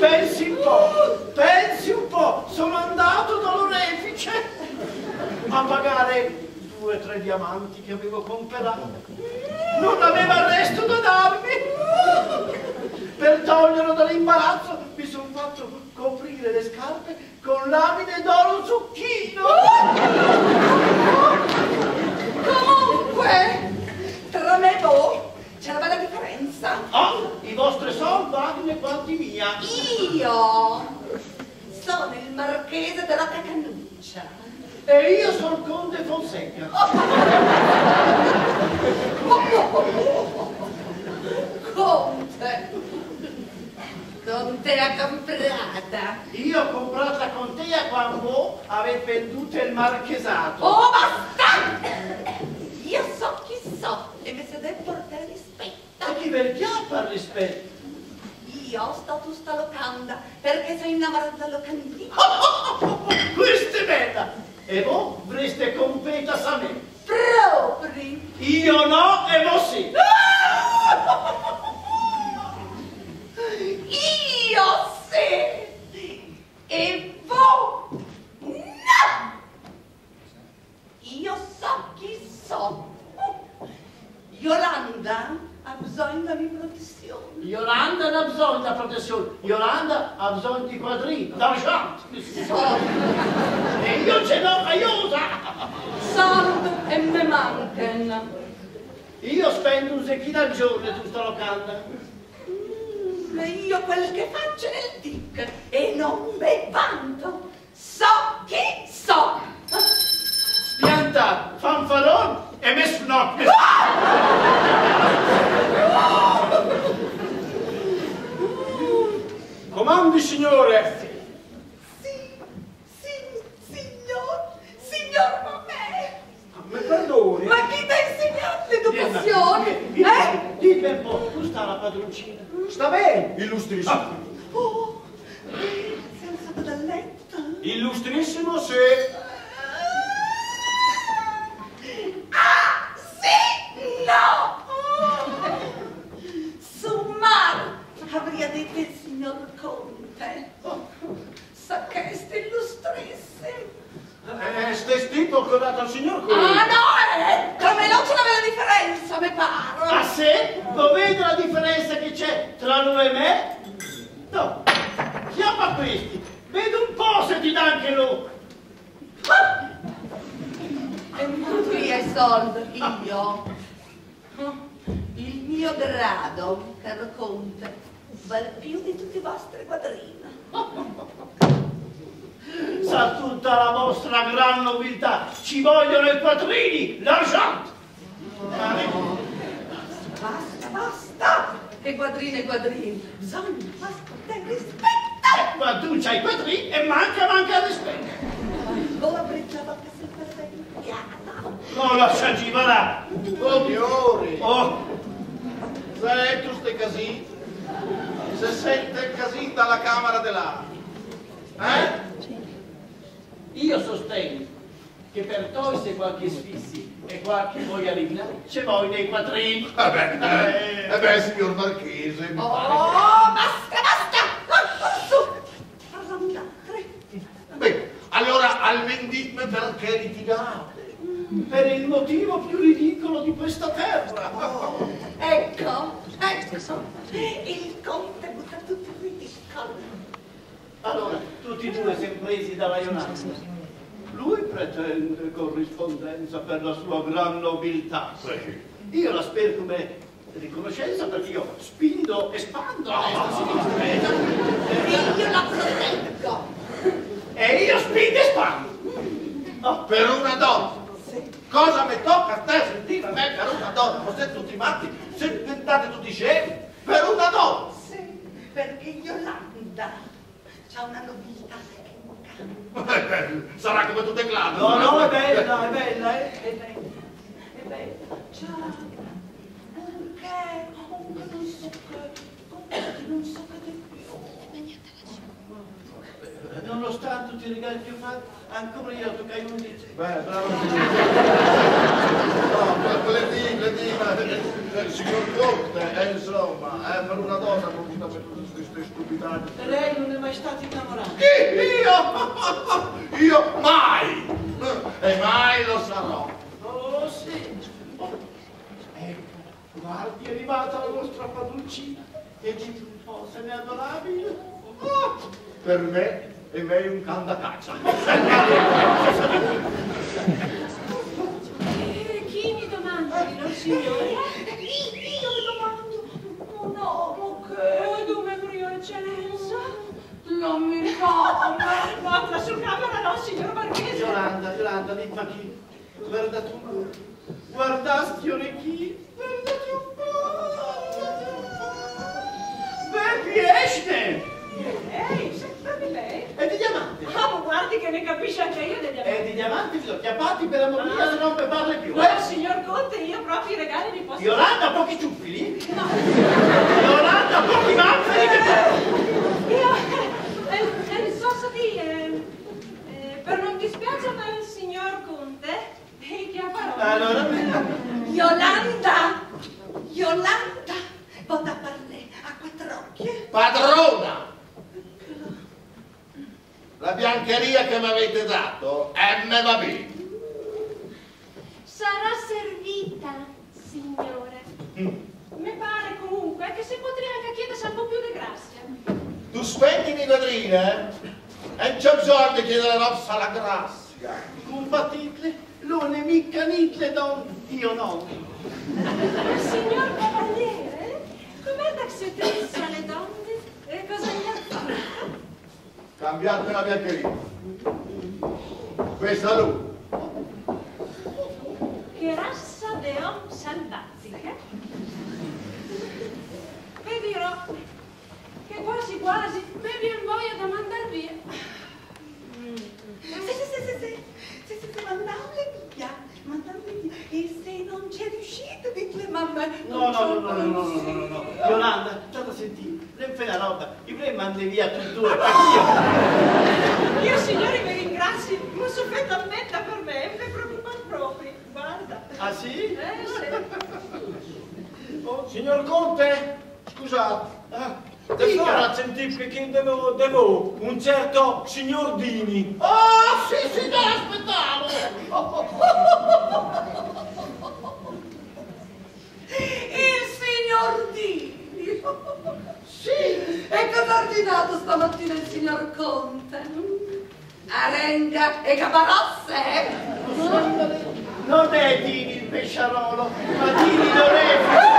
pensi un po', sono andato dall'orefice a pagare 2 o 3 diamanti che avevo comprato. Non aveva resto da darmi. Per toglierlo dall'imbarazzo mi sono fatto coprire le scarpe con lamine d'oro zucchino. Comunque, tra me e voi c'è una bella differenza. Oh, i vostri soldi valgono quanti mia. Io sono il marchese della Cacanuccia. E io sono il conte Fonseca. Conte l'ha comprata. Io ho comprata con te quando avete venduto il marchesato. Oh, basta! Io so chi so e mi si deve portare rispetto. E chi perché per rispetto? Io sto tu sta locanda perché sei innamorata della locandina. Questa è bella! E voi vorreste competere a me? Propri! Io no e voi sì! Io sì! E voi no! Io so chi so. Yolanda ha bisogno della mia protezione. Yolanda non ha bisogno della protezione, Yolanda ha bisogno di quadrini, d'argento. E io ce l'ho, aiuta! Soldi e me mancano. Io spendo un secchino al giorno e tu sta locanda. Ma io quel che faccio nel tic e non me vanto. So chi so. Spianta, fanfarone e me snocche. Comandi, signore! Signor Mamè! Mi perdoni? Ma chi ti ha insegnato l'educazione? Dimmi un po', tu sta la padroncina? Sta bene, illustrissimo. Oh, sei alzato dal letto? Illustrissimo, sì. Ah, sì, no! Su mar avrei detto il signor Conte. Sa che è illustrissimo. Ste stito che ho dato al signor Conte. Ah, no, come non c'è una bella differenza, mi pare. Ah, sì? Lo vedi la differenza che c'è tra lui e me? No, chiama questi, vedi un po' se ti dà anche lui. E tu hai soldi, io. Il mio grado, caro Conte, vale più di tutti i vostri quadrini. Sa tutta la vostra gran nobiltà, ci vogliono i quattrini, l'argento. Basta! Che quadrini, bisogna ascoltare rispetto! Ma tu c'hai i quattrini e manca il rispetto. Voi aprite la bocca sempre da impiata. Non lasciaci va. Signori, Oh, se tu stai casini, se sente il casino dalla camera dell'arte, io sostengo che per togliere qualche sfissi e qualche vogliarina c'è voi nei quattrini. beh, signor Marchese, mi pare Oh, basta! Su! Arrandate! Beh, allora almeno ditemi perché litigate. Per il motivo più ridicolo di questa terra. Ecco, il Conte butta tutto il ridicolo. Allora, tutti e due siamo presi dalla Yolanda. Lui pretende corrispondenza per la sua gran nobiltà. Io la spero come riconoscenza perché io spindo e spando a destra e a sinistra. Io la proteggo. E io spindo e spando. Oh, Per una donna. Cosa mi tocca a te sentire me per una donna? Ma siete tutti matti? Siete diventate tutti scemi? Per una donna? Sì, perché Yolanda c'ha una nobiltà che Sarà come tutte clan. no, è bella, è bella, è bella. Ciao. Anche non so che di più. Nonostante tutti i regali che ho fatto, ancora io toccai un dito. Beh, bravo. No, le dica, il signor Conte, insomma, per una donna non sta per tutti questi queste stupidate. Lei non è mai stato innamorato? Chi? Io mai! E mai lo sarò. Oh sì. Ecco, guardi, è arrivata la nostra padroncina. E dite un po', se n'è adorabile. Per me è meglio un can da caccia. Chi mi domanda di non signore? Io mi domando, un uomo che... Dove murió eccellenza? Non mi ricordo. Guarda sul camera no, signor Marchese. Yolanda, dimmi chi. Guardati un po'. Guardasti orecchi. Guardati un po'. Beh, riesce! Lei, sempre di lei? È di diamante. Ah, ma guardi che ne capisce anche io degli amici. È di diamante, vi ho chiappati per amor mio, se non mi parli più. No, signor Conte, io proprio i regali li posso... Yolanda, pochi ciuffili? No. Yolanda, pochi mafferi che... Io, posso dire, per non dispiacere al signor Conte, che ha parola. Allora... Yolanda, vado a parlare a quattro occhi. Padrona! La biancheria che mi avete dato me va bene. Sarà servita, signore. Mi pare comunque che si potrebbe anche chiedersi un po' più di grazia. Tu spendi le quadrine e non c'è bisogno di chiedere rossa la grazia. Compatite, non è mica niente don, io no. Signor Cavaliere, com'è da si utilizza le donne? E cosa gli ha fatto? Cambiate la biancheria. Questa lui. Che razza de om salvatiche? Vi dirò che quasi quasi mi viene voglia da mandar via. Sì, mandamle via. E se non c'è riuscito, dite mamma. No. Yolanda, state a sentire, non fai la roba, i premi mandi via tutti e due, Io signori vi ringrazio, non soffretto ammetta per me, mi preoccupa proprio. Guarda. Ah sì? Sì. Oh, signor Conte, scusate. Adesso Dica. ora sentite che devo un certo signor Dini. Oh, sì, signore, aspettavo. Il signor Dini. Sì. E cosa ha ordinato stamattina il signor Conte? Arenga e cabarosse? Non è Dini il pesciarolo, ma Dini Lorenzo.